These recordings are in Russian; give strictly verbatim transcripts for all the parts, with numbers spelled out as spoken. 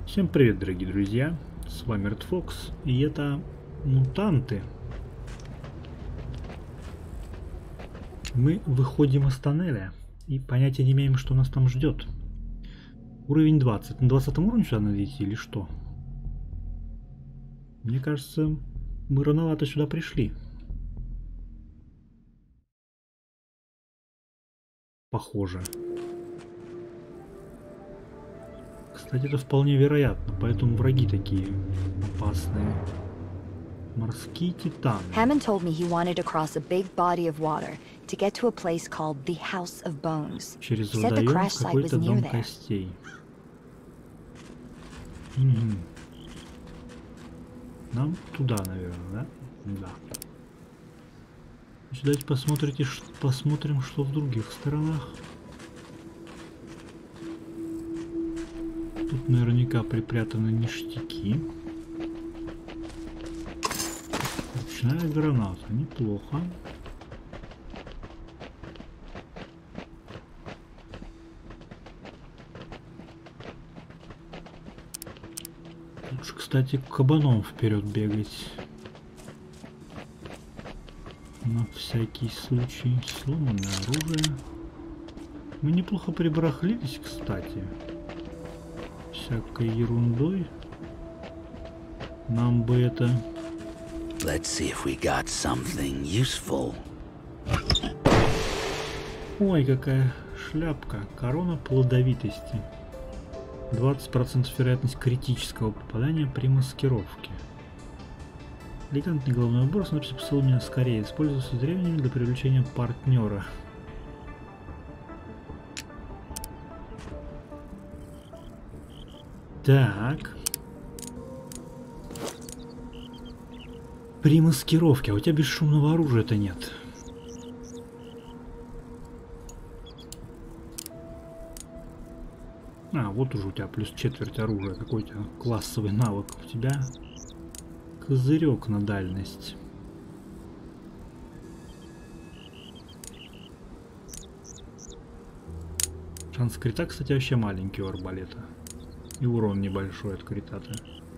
Всем привет, дорогие друзья, с вами Red Fox, и это мутанты. Мы выходим из тоннеля и понятия не имеем, что нас там ждет. Уровень двадцать. На двадцатом уровне сюда надо идти или что? Мне кажется, мы рановато сюда пришли. Похоже. Кстати, это вполне вероятно, поэтому враги такие опасные. Морские титаны. Hammond told me he wanted to cross a big body of water to get to a place called the House of Bones. Через He said the водоем crash site was какой-то near дом there. костей. Угу. Нам туда, наверное, да? Да. Значит, давайте посмотрите, посмотрим, что в других сторонах. Тут наверняка припрятаны ништяки. Ручная граната. Неплохо. Лучше, кстати, кабаном вперед бегать. На всякий случай. Сломанное оружие. Мы неплохо прибарахлились, кстати. Всякой ерундой. Нам бы это... Let's see if we got something useful. Ой, какая шляпка. Корона плодовитости. двадцать процентов вероятность критического попадания при маскировке. Элегантный головной убор с надписью «Посылай меня скорее». Используется древними для привлечения партнера. Так. При маскировке. А у тебя бесшумного оружия-то нет. А, вот уже у тебя плюс четверть оружия. Какой у тебя классовый навык? У тебя козырек на дальность. Шанс крита, кстати, вообще маленький у арбалета. И урон небольшой от крита-то.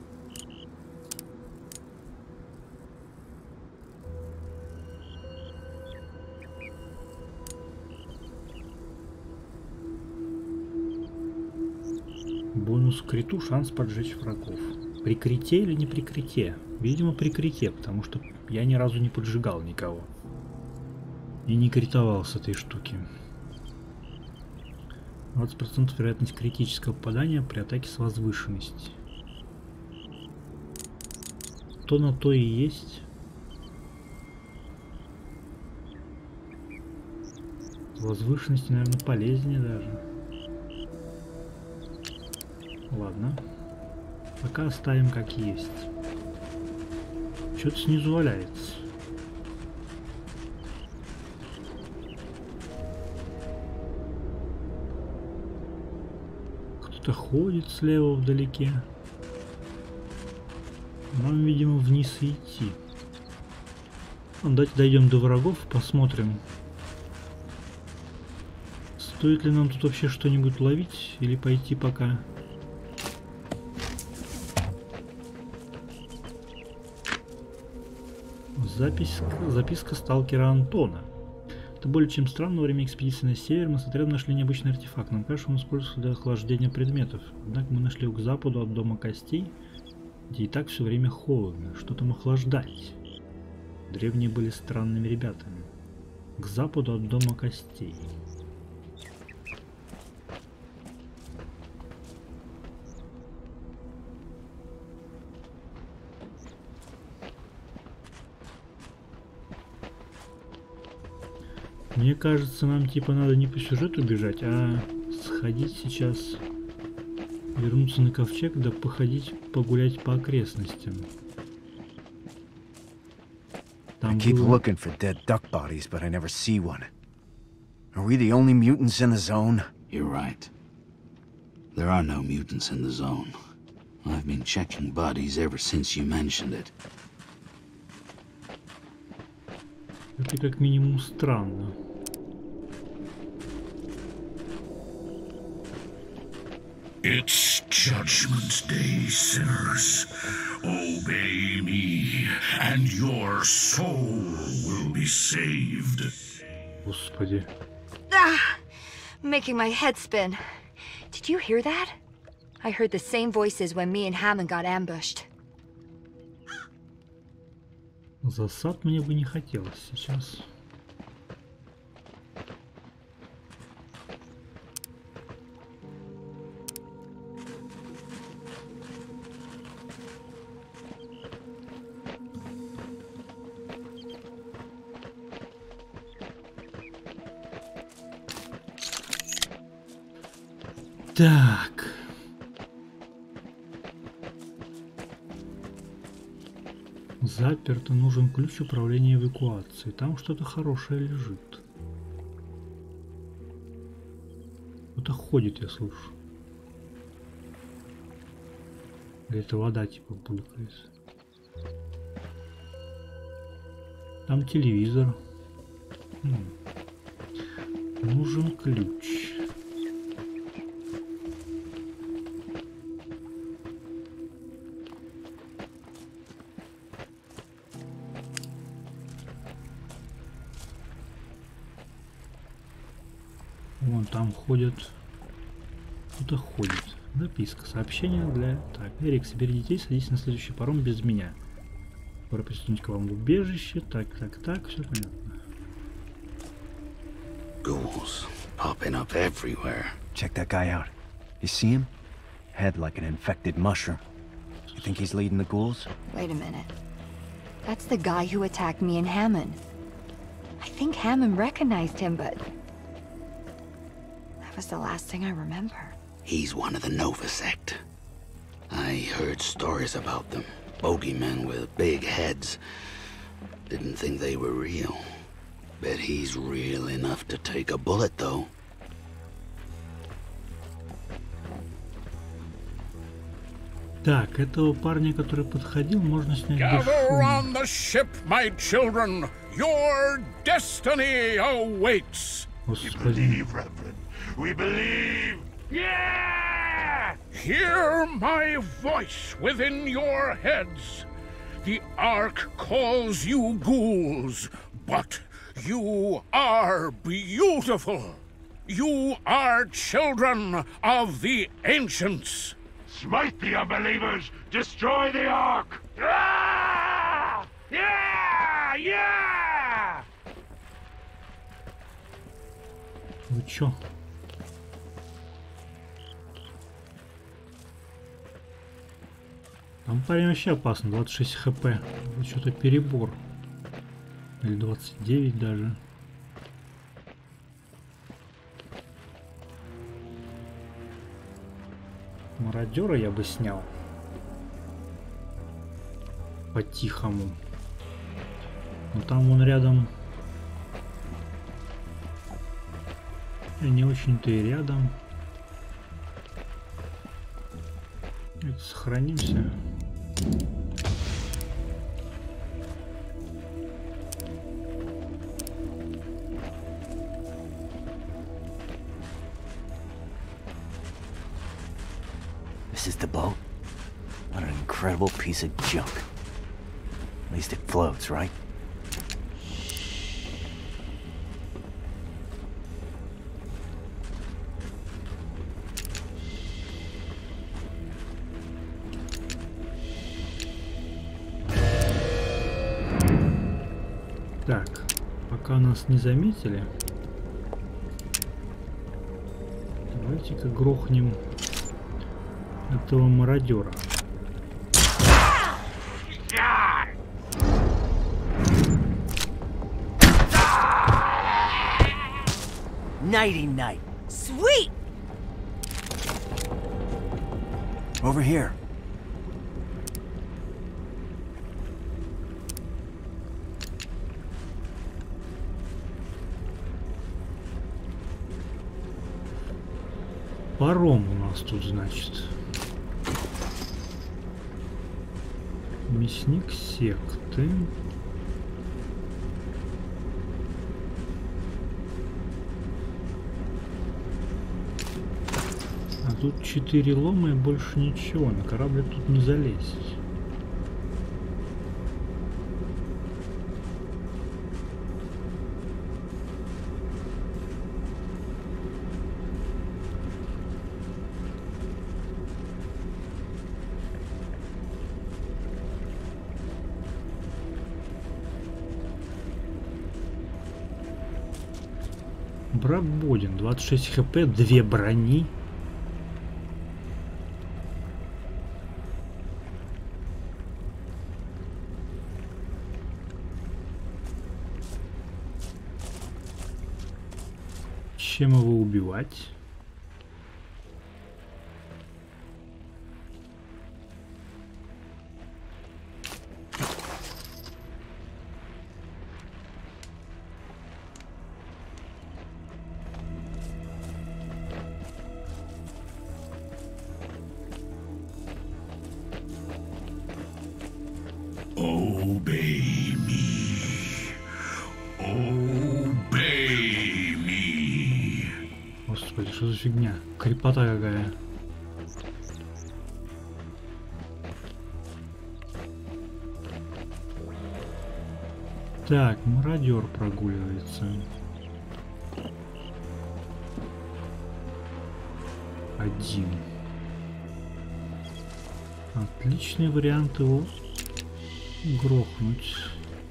Бонус к криту, шанс поджечь врагов. При крите или не при крите? Видимо, при крите, потому что я ни разу не поджигал никого. И не критовал с этой штуки. двадцать процентов вероятность критического попадания при атаке с возвышенности. То на то и есть. Возвышенности, наверное, полезнее даже. Ладно. Пока оставим как есть. Что-то снизу валяется. Кто-то ходит слева вдалеке. Нам, видимо, вниз идти. Ну, давайте дойдем до врагов, посмотрим. Стоит ли нам тут вообще что-нибудь ловить или пойти пока? Запись, записка сталкера Антона. Это более чем странно. Во время экспедиции на север мы с отрядом нашли необычный артефакт. Нам кажется, он используется для охлаждения предметов. Однако мы нашли его к западу от дома костей, где и так все время холодно. Что там охлаждать? Древние были странными ребятами. К западу от дома костей. Мне кажется, нам типа надо не по сюжету бежать, а сходить сейчас, вернуться на ковчег, да походить, погулять по окрестностям. I keep looking for dead duck bodies, but I never see one. Are we the only mutants in the zone? You're right. There are no mutants in the zone. I've been checking bodies ever since you mentioned it. Это как минимум странно. It's Judgment Day, sinners. Obey me, and your soul will be saved. Господи. Ah, making my head spin. Did you hear that? I heard the same voices when me and Hammond got ambushed. Засад мне бы не хотелось сейчас. Так. Заперто, нужен ключ управления эвакуацией. Там что-то хорошее лежит. Кто-то ходит, я слышу. Или это вода типа булькает. Там телевизор. М. Нужен ключ. Вон там ходят. Кто-то ходит. Записка. Сообщение для... Так, Эрик, собери детей, садись на следующий паром без меня. Пора приступить к вам в убежище. Так, так, так, все понятно. Ghouls popping up everywhere. Check that guy out. You see him? Head like an infected mushroom. You think he's leading the ghouls? Wait a minute. That's the guy who attacked me and Hammond. I think Hammond recognized him, but... that was the last thing I remember. He's one of the Nova sect. I heard stories about them. Bogeymen with big heads. Didn't think they were real. Bet he's real enough to take a bullet, though. Так, этого парня, который подходил, можно снять без Gather шума. on the ship, my children. Your destiny awaits. Господи. Reverend. We believe. Yeah! Hear my voice within your heads. The Ark calls you ghouls, but you are beautiful. You are children of the ancients. Smite the unbelievers. Destroy the Ark. Ah! Yeah! Yeah! Вы чё? Там парень вообще опасно, двадцать шесть хп. Что-то перебор. Или двадцать девять даже. Мародера я бы снял. По-тихому. Но там он рядом. И не очень-то и рядом. Это сохранимся. This is the boat? What an incredible piece of junk. At least it floats, right? Так, пока нас не заметили, давайте-ка грохнем этого мародера. Nighty night. Sweet! Over here. Паром у нас тут, значит. Мясник секты. Тут четыре лома и больше ничего. На корабль тут не залезть. Брак Бодин, двадцать шесть хп, две брони. Чем его убивать? Obey me. Obey me. Господи, что за фигня? Крепота какая. Так, мародер прогуливается. Один. Отличный вариант его грохнуть.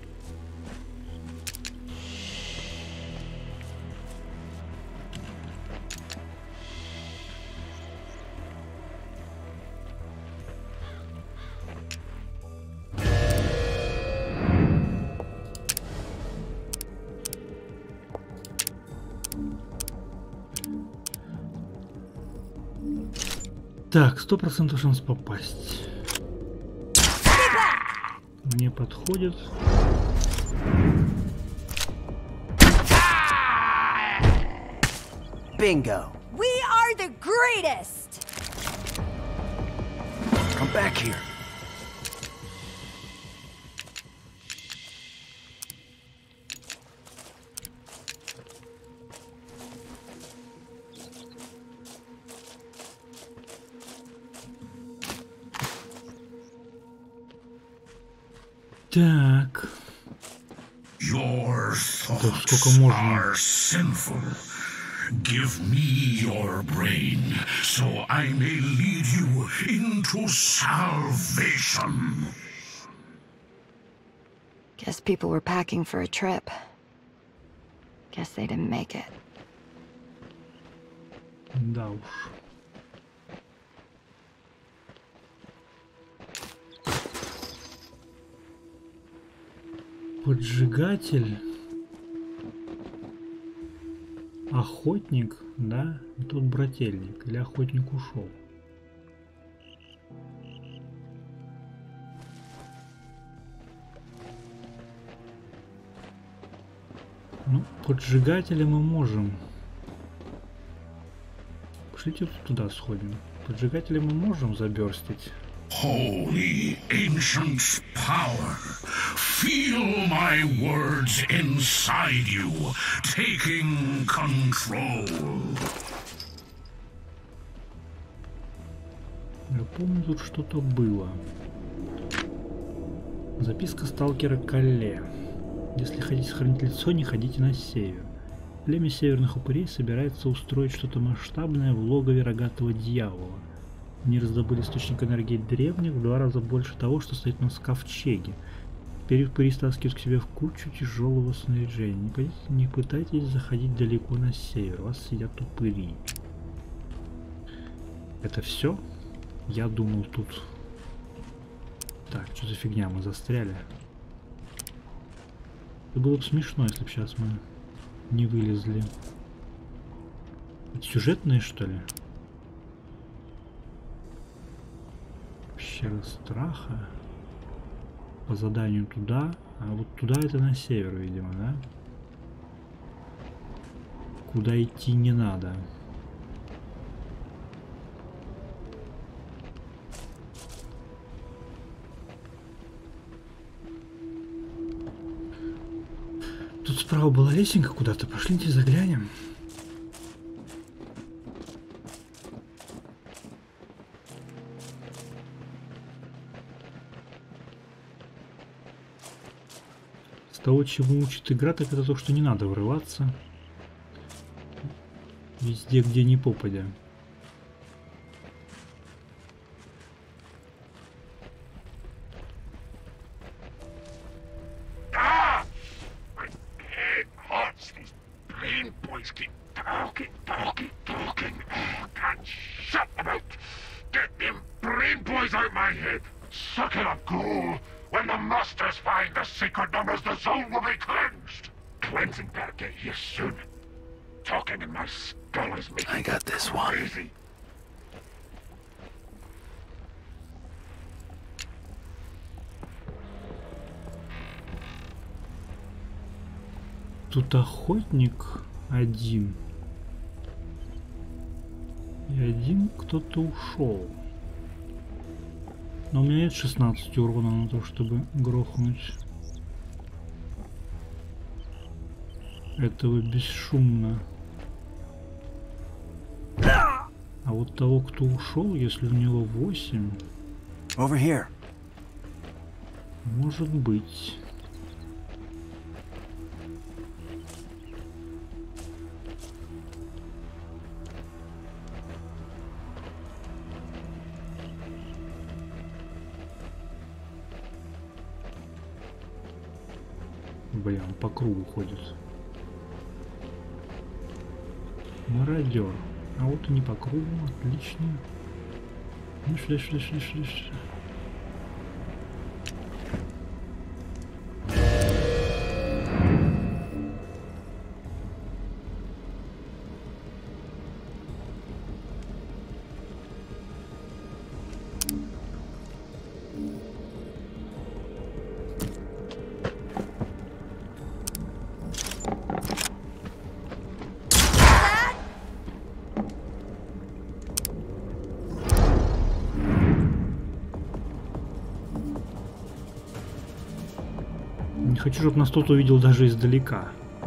Так, сто процентов шанс попасть. Мне подходит. Bingo. We are the greatest! Come back here. Так. Your сколько thoughts можно? are sinful. Give me your brain, so I may lead you into salvation. Guess people were packing for a trip. Guess they didn't make it. Да уж. Поджигатель. Охотник, да? И тут брательник. Или охотник ушел? Ну, поджигателя мы можем. Пошлите туда сходим. Поджигателя мы можем заберстить. Holy ancient power, feel my words inside you, taking control. Я помню, тут что-то было. Записка сталкера Калле. Если хотите сохранить лицо, не ходите на север. Племя северных упырей собирается устроить что-то масштабное в логове рогатого дьявола. Они раздобыли источник энергии древних в два раза больше того, что стоит на ковчеге. Теперь упыри стаскивают к себе в кучу тяжелого снаряжения. Не, пойдите, не пытайтесь заходить далеко на север, у вас сидят упыри. Это все? Я думал тут... Так, что за фигня, мы застряли. Это было бы смешно, если бы сейчас мы не вылезли. Это сюжетные, что ли? Пещера страха. По заданию туда. А вот туда это на север, видимо, да? Куда идти не надо. Тут справа была лесенка куда-то. Пошлите заглянем. того, чему учит игра, так это то, что не надо врываться везде, где ни попадя. Ah! My head hurts. These brain boys keep talking, talking, talking. Oh, can't shut them out. Get them brain boys out my head. Suck it up, ghoul. When the masters find the sacred numbers, the zone will be cleansed. Cleansing better get here soon. Talking in my skull is making I got this one. crazy. Тут охотник один. И один кто-то ушел. Но у меня нет шестнадцати урона на то, чтобы грохнуть этого бесшумно. А вот того, кто ушел, если у него восемь, Over here. может быть. Блин, он по кругу ходит. Мародер. А вот и не по кругу, отлично. Ну, шли, шли, шли, шли, шли. Не хочу, чтобы нас кто-то увидел даже издалека.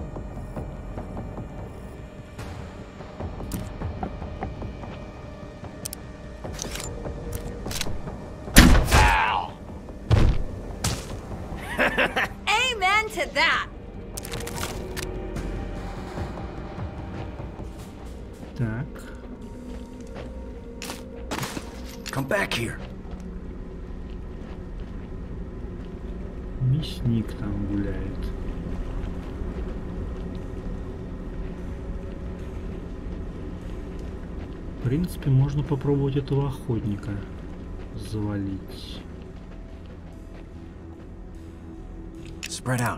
Amen to that. Так. Come back here. Мясник там гуляет. В принципе, можно попробовать этого охотника завалить. Spread out.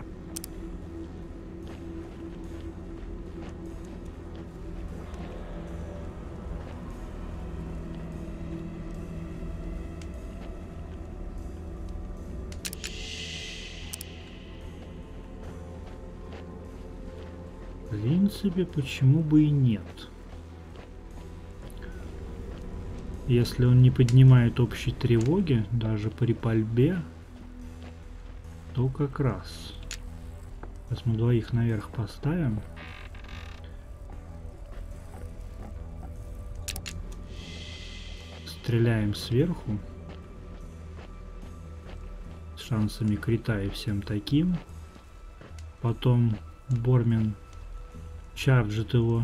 В принципе, почему бы и нет? Если он не поднимает общей тревоги, даже при пальбе, то как раз. Сейчас мы двоих наверх поставим. Стреляем сверху. С шансами крита и всем таким. Потом Бормин чарджит его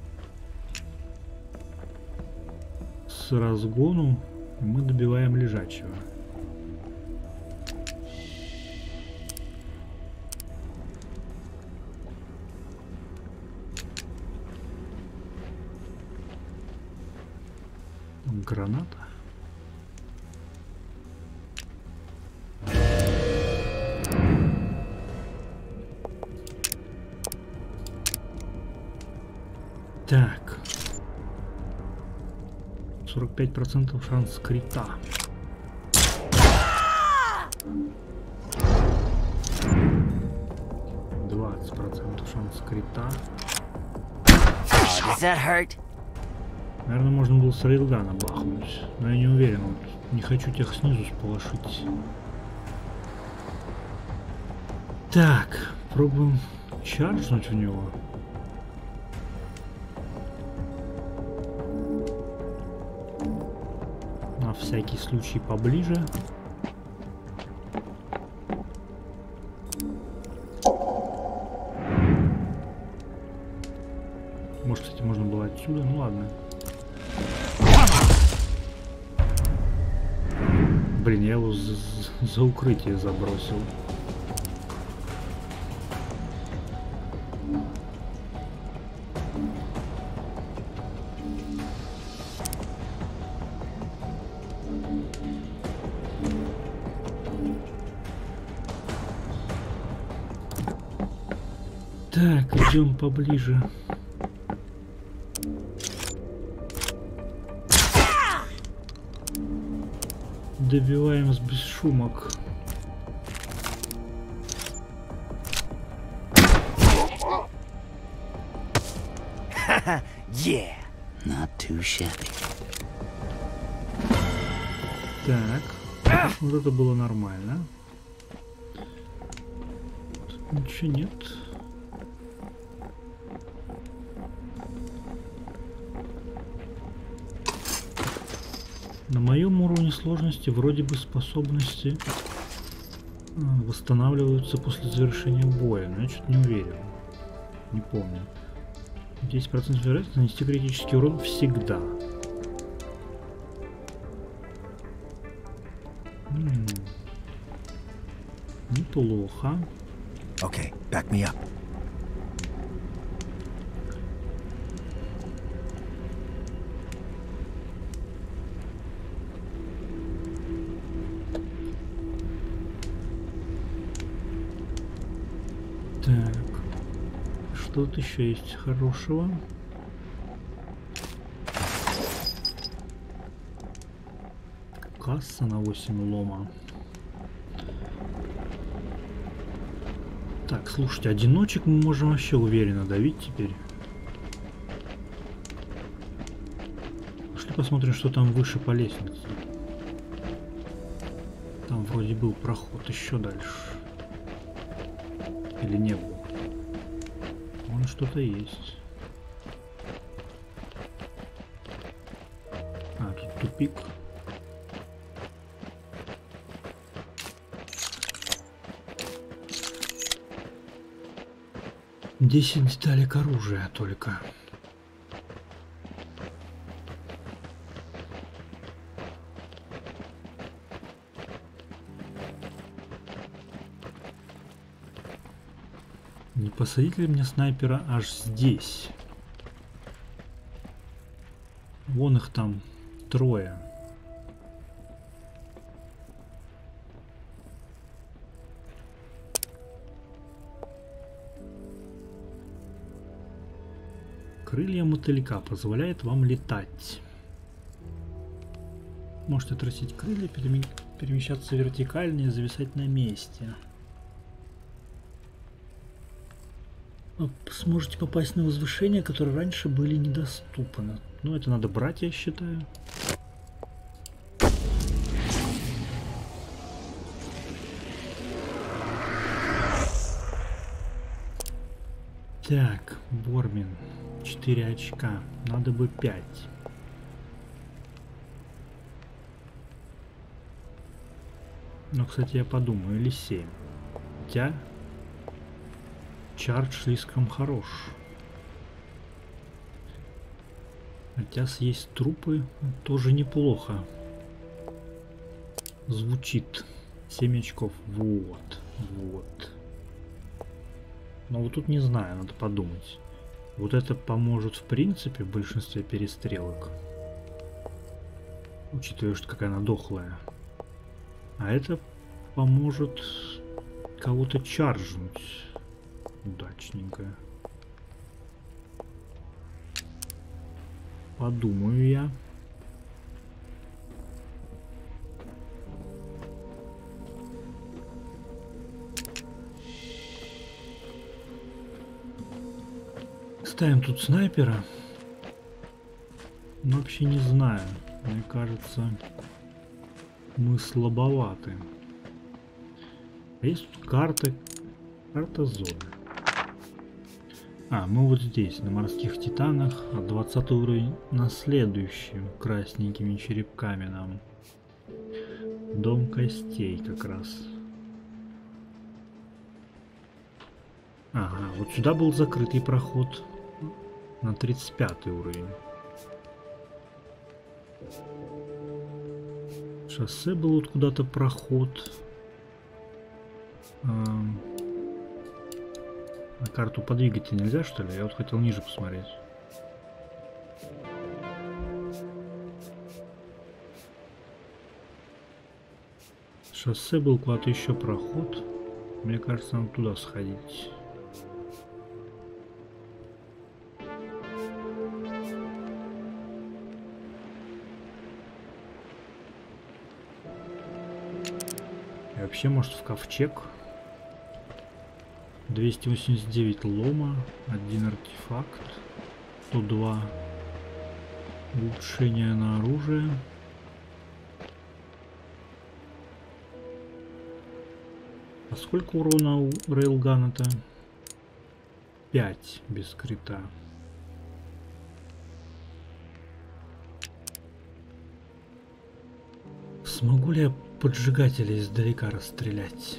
с разгону, и мы добиваем лежачего. Граната. Так. сорок пять процентов шанс крита. двадцать процентов шанс крита. Does that hurt? Наверное, можно было с рейлгана бахнуть, но я не уверен. Не хочу тех снизу сполошить. Так, пробуем чарджнуть в него. На всякий случай поближе. ладно. Блин, я его за, за укрытие забросил. Так, идем поближе. Добиваем с бесшумок. Yeah. Not too shabby. Так, вот это было нормально. Тут ничего нет. На моем уровне сложности вроде бы способности восстанавливаются после завершения боя, но я что-то не уверен. Не помню. десять процентов вероятности нанести критический урон всегда. М-м. Неплохо. Okay, back me up. Так, что тут еще есть хорошего? Касса на восемь лома. Так, слушайте, одиночек мы можем вообще уверенно давить теперь. Пошли посмотрим, что там выше по лестнице. Там вроде был проход еще дальше. Или не было? Вон что-то есть. А, тут тупик. десять деталей к оружию только. Не посадить ли мне снайпера аж здесь? Вон их там трое. Крылья мотылька позволяет вам летать. Можете тросить крылья, перемещаться вертикально и зависать на месте. Сможете попасть на возвышения, которые раньше были недоступны. Ну, это надо брать, я считаю. Так, Бормин. четыре очка. Надо бы пять. Ну, кстати, я подумаю, или семь. Хотя... Чардж слишком хорош. Хотя съесть трупы тоже неплохо. Звучит. семь очков. Вот. Вот. Но вот тут не знаю, надо подумать. Вот это поможет в принципе в большинстве перестрелок. Учитывая, что какая она дохлая. А это поможет кого-то чаржнуть. Удачненько. Подумаю я. Ставим тут снайпера. Но вообще не знаю. Мне кажется, мы слабоваты. Есть тут карта. Карта зоны. А, мы вот здесь, на морских титанах, а двадцатый уровень на следующем, красненькими черепками нам. Дом костей как раз. Ага, вот сюда был закрытый проход на тридцать пятый уровень. Шоссе был вот куда-то проход. Эм... На карту подвигать нельзя, что ли? Я вот хотел ниже посмотреть. Шоссе был куда-то еще проход. Мне кажется, надо туда сходить. И вообще, может, в ковчег. двести восемьдесят девять лома, один артефакт, сто два улучшения на оружие. А сколько урона у рейлгана-то? пять без крита. Смогу ли я поджигателя издалека расстрелять?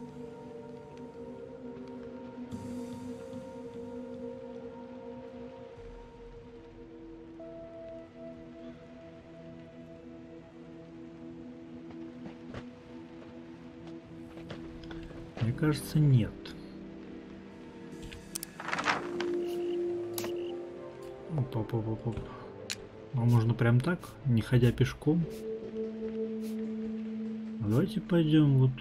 Мне кажется, нет. Оп-оп-оп-оп. А можно прям так, не ходя пешком? А давайте пойдем вот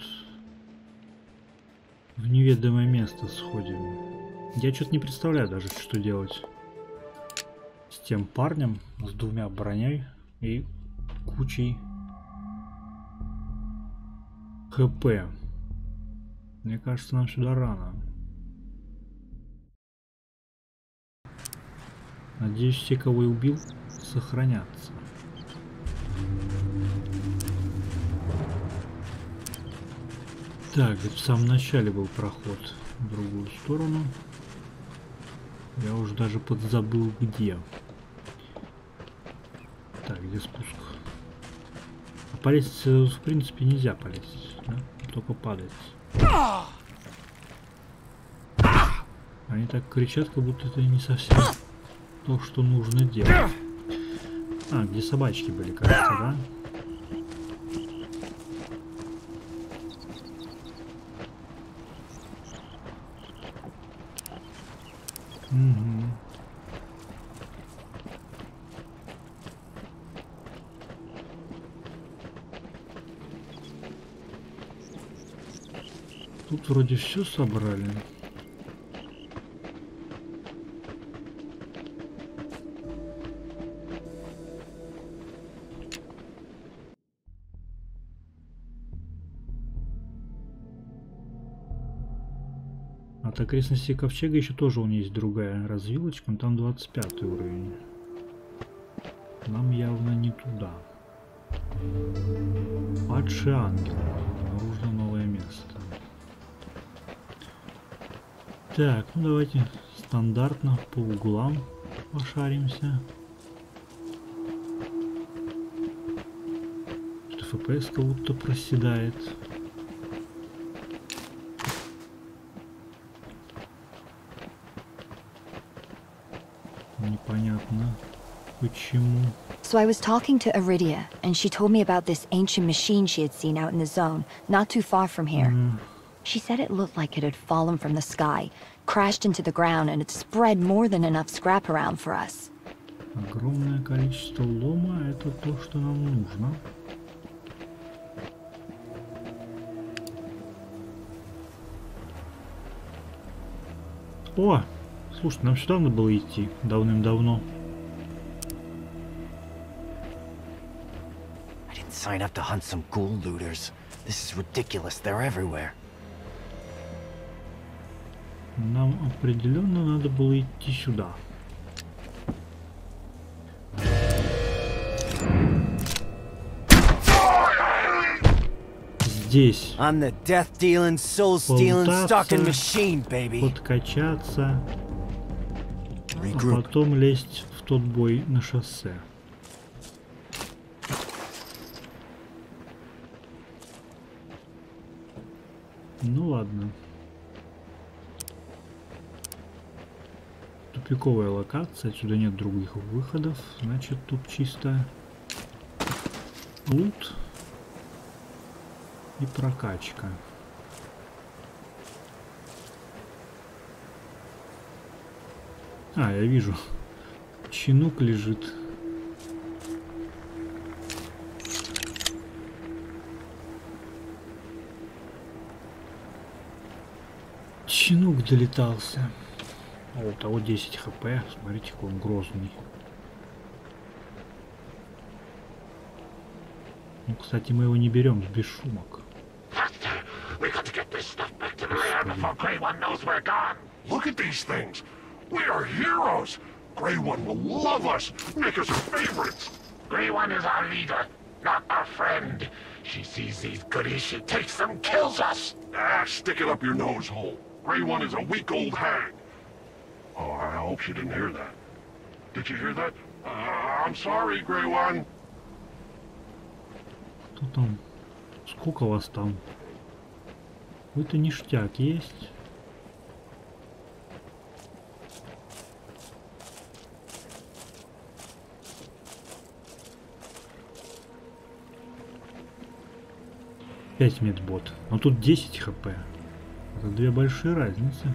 в неведомое место сходим. Я что-то не представляю даже, что делать с тем парнем с двумя броней и кучей ХП. Мне кажется, нам сюда рано. Надеюсь, все, кого я убил, сохранятся. Так, в самом начале был проход в другую сторону. Я уже даже подзабыл где. Так, где спуск? А по лестнице, в принципе, нельзя полезть, да? Только падать. Они так кричат, как будто это не совсем то, что нужно делать. А, где собачки были, кажется, да? Угу. Тут вроде все собрали. От окрестностей ковчега еще тоже у меня есть другая развилочка, но там двадцать пятый уровень. Нам явно не туда. Падший ангел. Нужно новое место. Так, ну давайте стандартно по углам пошаримся. Что эф пи эс как будто проседает. Непонятно почему. So I was talking to Iridia, and she told me about this ancient machine she had seen out in the zone, not too far from here. Mm. She said it looked like it had fallen from the sky, crashed into the ground, and it spread more than enough scrap around for us. Огромное количество лома — это то, что нам нужно. О! Слушай, нам сюда надо было идти давным-давно. I didn't sign up to hunt some ghoul looters. This is ridiculous. They're everywhere. Нам определенно надо было идти сюда. Здесь. I'm the death-dealing, soul-stealing, stalking machine, baby. Подкачаться, а Regroup. потом лезть в тот бой на шоссе. Ну ладно. Тупиковая локация, отсюда нет других выходов, значит тут чисто Лут и прокачка. А, я вижу. Чинук лежит. Чинук долетался. О, у того десять хп. Смотрите, какой он грозный. Ну, кстати, мы его не берем с бесшумок. Look at these things. We are heroes. Grey One will love us, make us her favorites. Grey One is our leader, not our friend. She sees these goodies, she takes them, kills us. Ah, stick it up your nose hole. Grey One is a weak old hag. Oh, I hope she didn't hear that. Did you hear that? Uh, I'm sorry, Grey One. Кто там? Сколько вас там? Какой-то ништяк есть. пять медбот. Но тут десять хп. Это две большие разницы.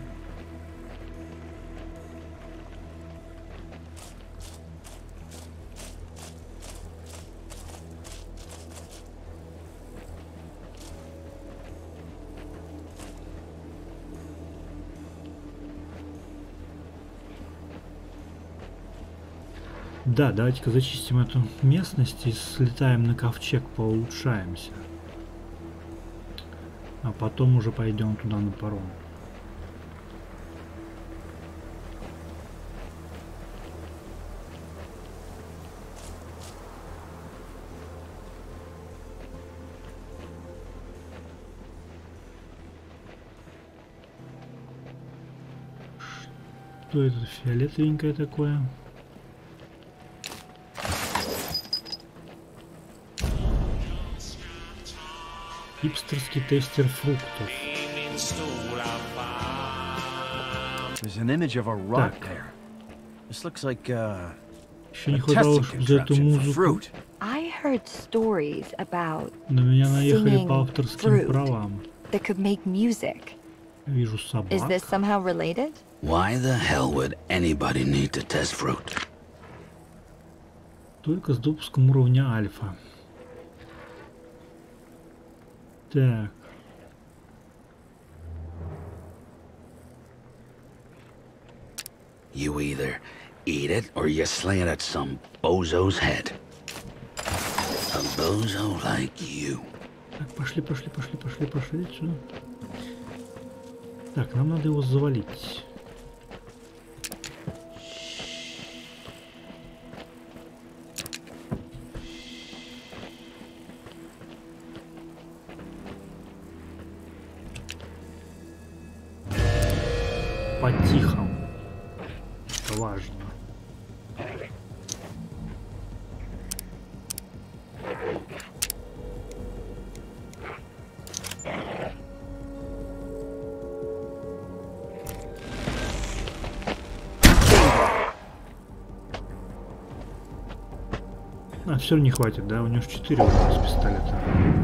Да, давайте-ка зачистим эту местность и слетаем на ковчег, поулучшаемся. А потом уже пойдем туда на паром. Что это фиолетовенькое такое? Хипстерский тестер фруктов. There's an image of a rock there. This looks like uh, Еще не a хватало, testing чтобы за эту contraption for музыку. fruit. I heard stories about На меня наехали singing по авторским fruit правам. that could make music. Вижу Is собак. this somehow related? Why the hell would anybody need to test fruit? Только с допуском уровня альфа. Так. You either eat it or you slay it at some bozo's head. A bozo like you. Так, пошли, пошли, пошли, пошли, пошли отсюда. Так, нам надо его завалить. По-тихому. Это важно. А, все не хватит, да? У него четыре с пистолета.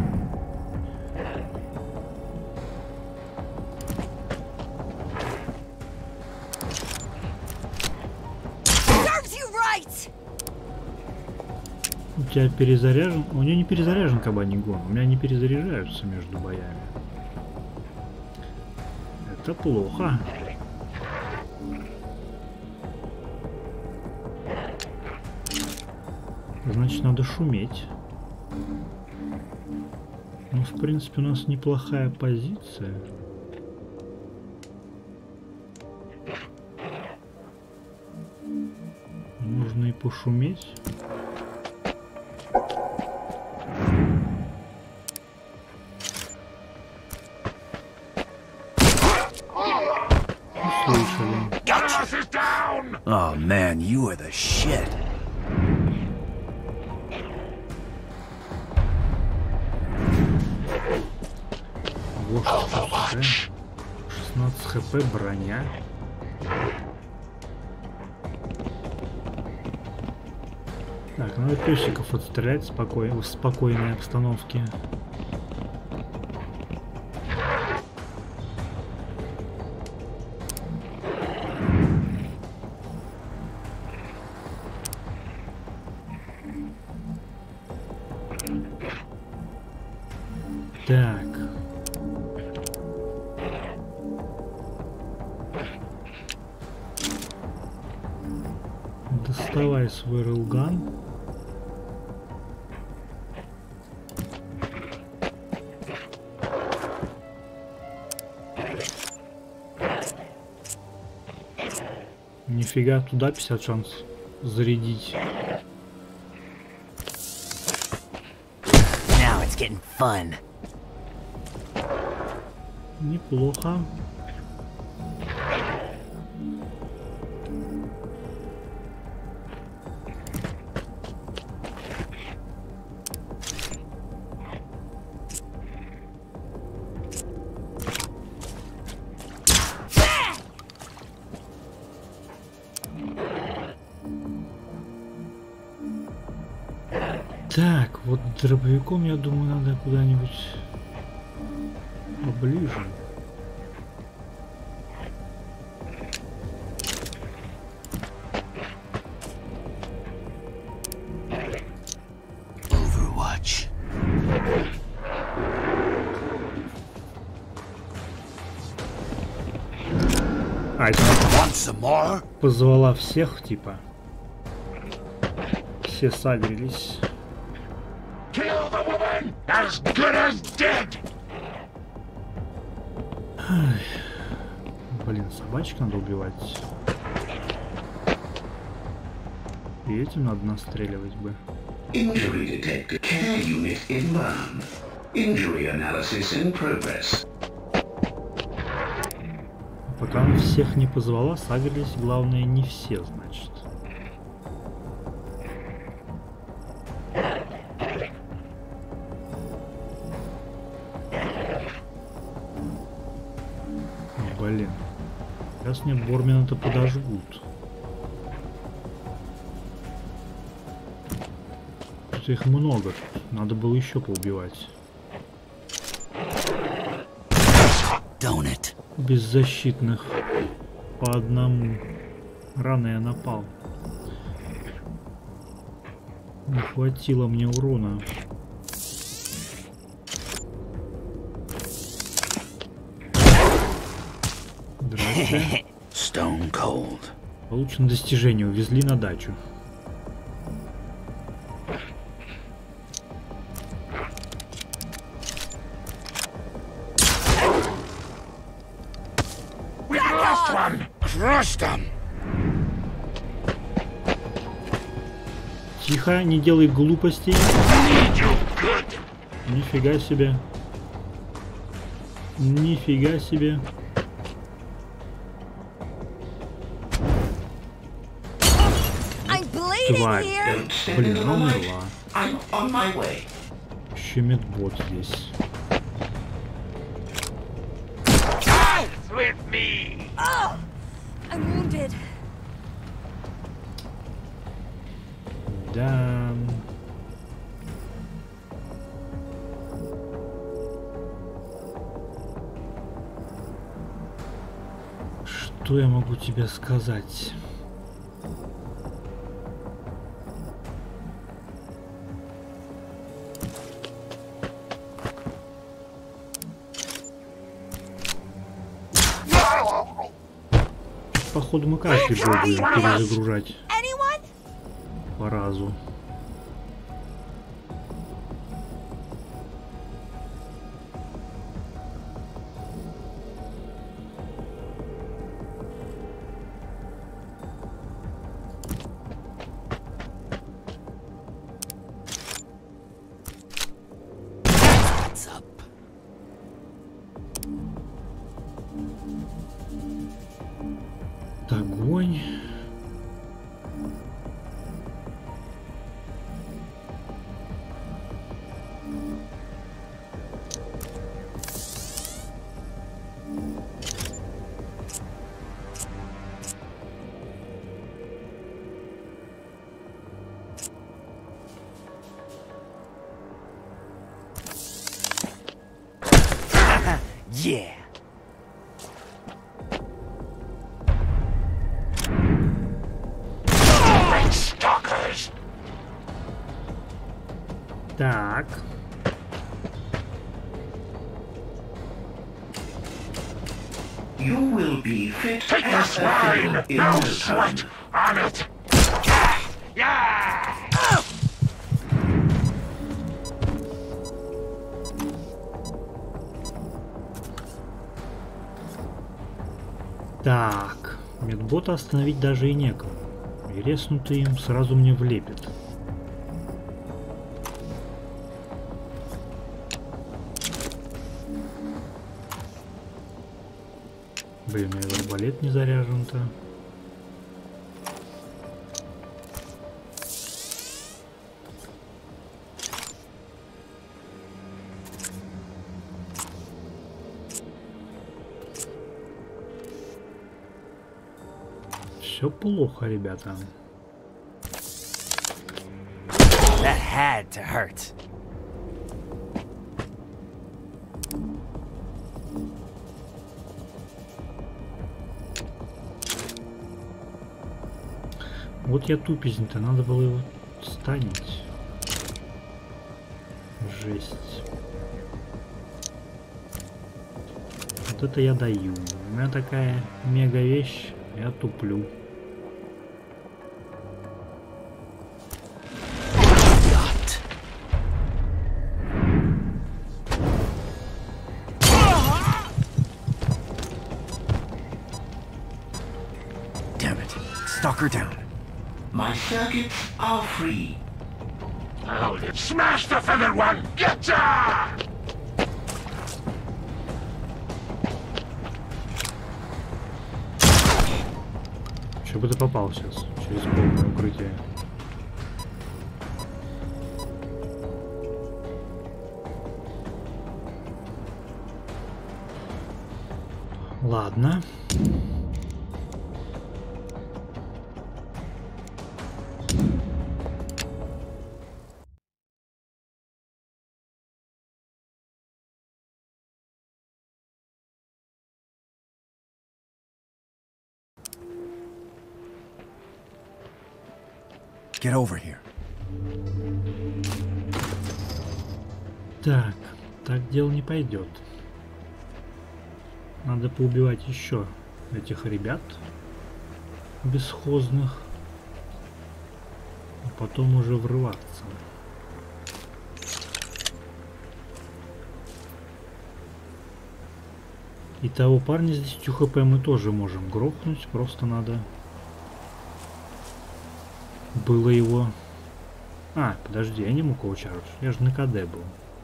У тебя перезаряжен? У нее не перезаряжен кабаний гон. У меня не перезаряжаются между боями. Это плохо. Значит, надо шуметь. Ну, в принципе, у нас неплохая позиция. Можно и пошуметь. Oh man, you are the shit. шестнадцать хп, броня. Так, надо песиков отстрелять спокой... в спокойной обстановке. Так. Доставай свой рейлган. Нифига, туда пятьдесят шанс зарядить. Now it's getting fun. Неплохо. Так, вот дробовиком, я думаю, надо куда-нибудь поближе. Overwatch. А, это Want some more? позвала всех, типа. Все сагрились. Kill the woman as good as dead! Блин, собачек надо убивать. И этим надо настреливать бы. Injury detector care unit inbound. Injury analysis in progress. Пока она всех не позвала, сагрились, главное, не все, значит. Блин. Сейчас мне Бормена-то подожгут. Что-то их много. Надо было еще поубивать. Don't it? Беззащитных. По одному. Рано я напал. Не хватило мне урона. Здрасте. Stone cold. Получено достижение. Увезли на дачу. We lost one! Crushed them. Тихо, не делай глупостей. Need you good! Нифига себе. Нифига себе. I'm bleeding Тварь. here. Don't stand Блин, in она the light. умерла. I'm on my way. Еще медбот здесь. Death with me! Oh, I'm wounded. Да. Что я могу тебе сказать? Походу мы каждый бой будем перезагружать Anyone? по разу. What's up? Огонь. Yeah. Stalkers. Так. You will be fit Take as this a wine. fiddle in No no sweat time. on it. Yeah. Yeah. Так. Медбота остановить даже и некому. И резнутый им сразу мне влепит. Блин, у меня арбалет не заряжен-то. Все плохо, ребята. That had to hurt. Вот я тупизнь-то, надо было его станить. Жесть. Вот это я даю. У меня такая мега вещь, я туплю. Damn it. Stalker down. My circuits are free. Hold it. Smash the feathered one. Getcha! Еще бы ты попал сейчас через полное укрытие. Ладно. Get over here. Так, так дело не пойдет. Надо поубивать еще этих ребят бесхозных, а потом уже врываться. И того парня с десятью хп мы тоже можем грохнуть, просто надо было его... А, подожди, я не мог его чарж, я же на КД был.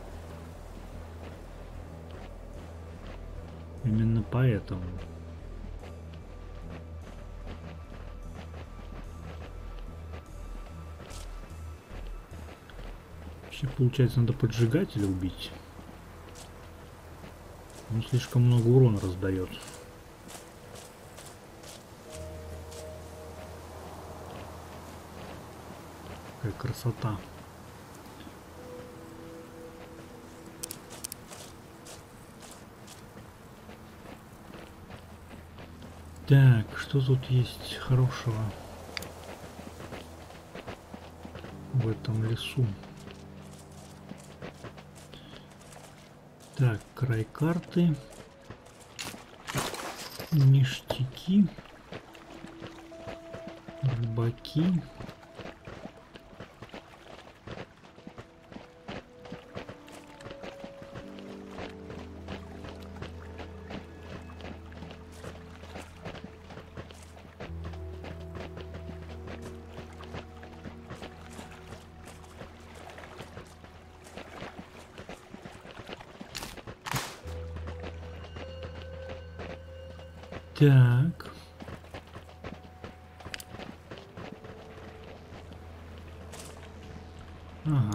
Именно поэтому. Вообще, получается, надо поджигателя убить. Он слишком много урона раздает. Какая красота. Так, что тут есть хорошего в этом лесу? Так, край карты. Ништяки. Рыбаки. Так. Ага.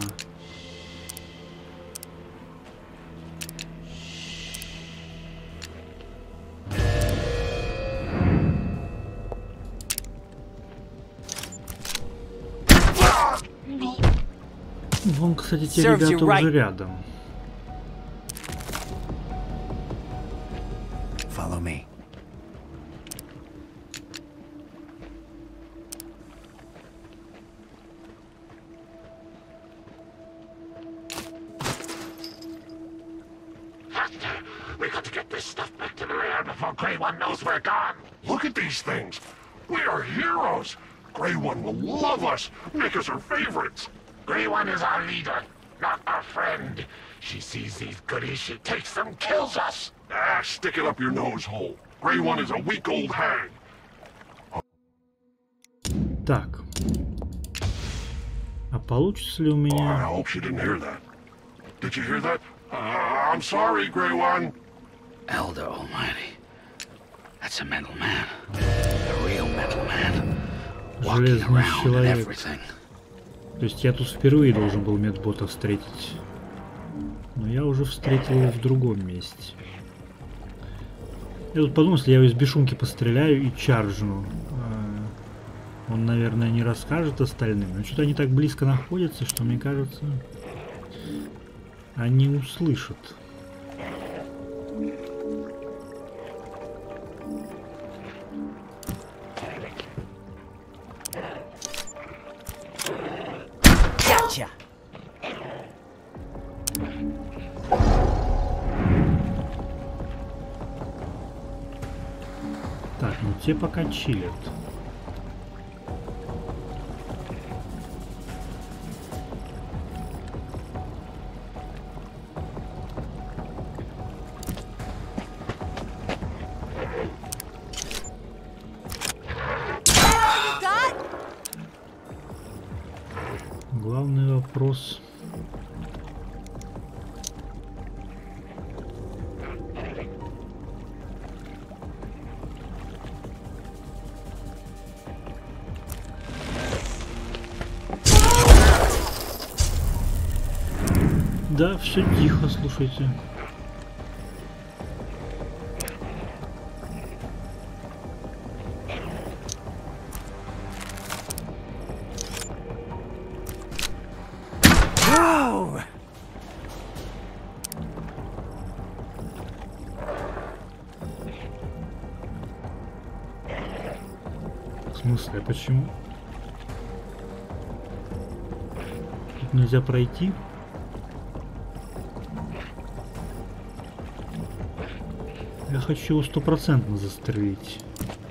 Вон, кстати, те ребята уже рядом. We got to get this stuff back to the lair before Grey One knows we're gone. Look at these things. We are heroes. Grey One will love us, make us her favorites. Grey One is our leader, not our friend. She sees these goodies, she takes them, kills us. Ah, stick it up your nose hole. Grey One is a weak old hag. Так. А получится ли у Oh, I меня... hope she didn't hear that. Did you hear that? Uh, I'm sorry, Grey One. Elder Almighty. That's a metal man. A real metal man. Walking Железный around and человек. everything. То есть я тут впервые должен был медбота встретить. Но я уже встретил его в другом месте. Я тут подумал, если я его из бешунки постреляю и чаржну, он, наверное, не расскажет остальным. Но что-то они так близко находятся, что, мне кажется, они услышат. Gotcha. Так, ну те пока чилят. Главный вопрос. Да, все тихо, слушайте. В смысле, а почему? Тут нельзя пройти? Я хочу его стопроцентно застрелить.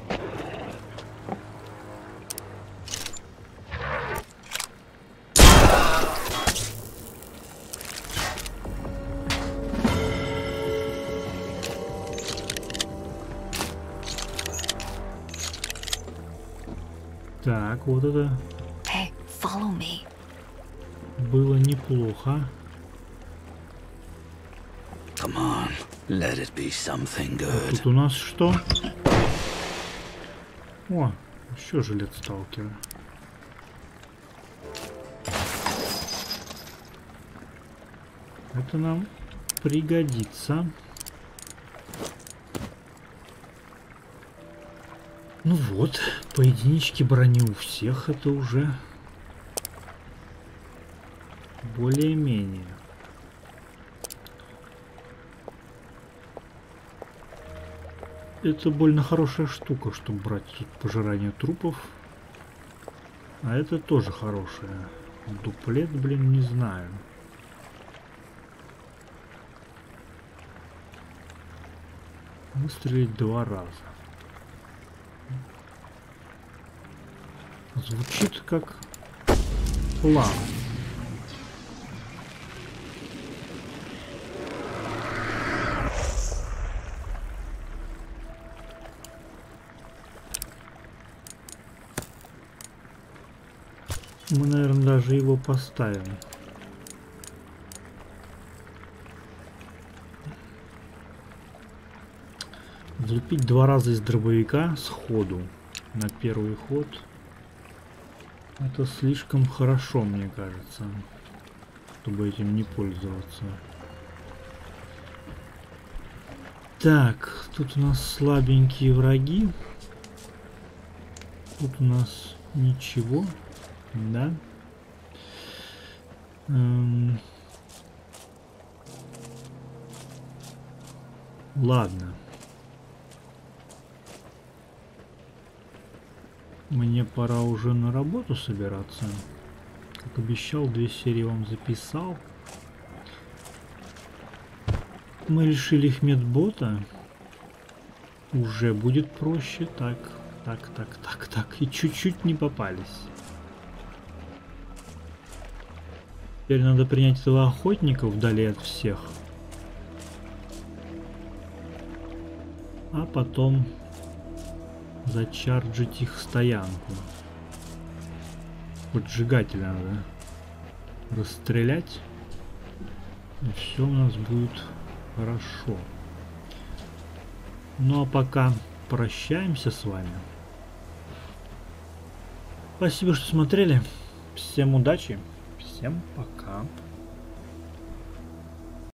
Так, вот это Hey, follow me. было неплохо. Come on, let it be something good. Тут у нас что? О, еще жилет сталкера. Это нам пригодится. Ну вот, по единичке брони у всех, это уже более-менее. Это больно хорошая штука, чтобы брать тут пожирание трупов. А это тоже хорошая. Дуплет, блин, не знаю. Выстрелить два раза. Звучит как план. Мы, наверное, даже его поставим. Влупить два раза из дробовика сходу на первый ход. Это слишком хорошо, мне кажется, чтобы этим не пользоваться. Так, тут у нас слабенькие враги. Тут у нас ничего. Да. Эм... Ладно. Мне пора уже на работу собираться. Как обещал, две серии вам записал. Мы лишили их медбота. Уже будет проще. Так, так, так, так, так. И чуть-чуть не попались. Теперь надо принять этого охотника вдали от всех. А потом зачарджить их стоянку. Поджигателя надо расстрелять. И все у нас будет хорошо. Ну а пока прощаемся с вами. Спасибо, что смотрели. Всем удачи. Всем пока.